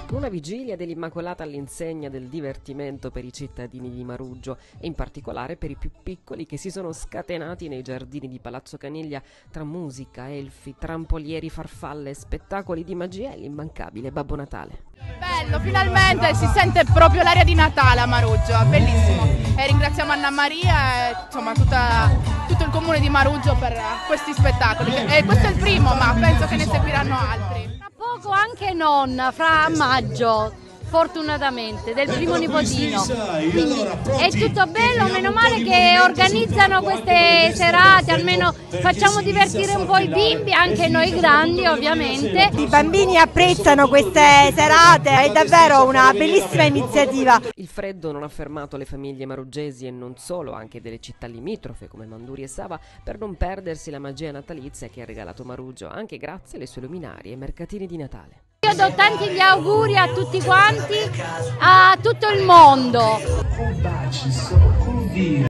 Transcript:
Una vigilia dell'Immacolata all'insegna del divertimento per i cittadini di Maruggio e in particolare per i più piccoli che si sono scatenati nei giardini di Palazzo Caniglia tra musica, elfi, trampolieri, farfalle, spettacoli di magia e l'immancabile Babbo Natale. Bello, finalmente si sente proprio l'aria di Natale a Maruggio, è bellissimo. E ringraziamo Anna Maria e insomma tutto il comune di Maruggio per questi spettacoli. E questo è il primo, ma penso che ne seguiranno altri. Tra poco anche nonna, fra maggio, fortunatamente, del primo nipotino. Quindi è tutto bello, meno male che organizzano queste serate, almeno facciamo divertire un po' i bimbi, anche noi grandi ovviamente. I bambini apprezzano queste serate, è davvero una bellissima iniziativa. Il freddo non ha fermato le famiglie maruggesi e non solo, anche delle città limitrofe come Manduri e Sava, per non perdersi la magia natalizia che ha regalato Maruggio, anche grazie alle sue luminarie e mercatini di Natale. Io do tanti gli auguri a tutti quanti, a tutto il mondo.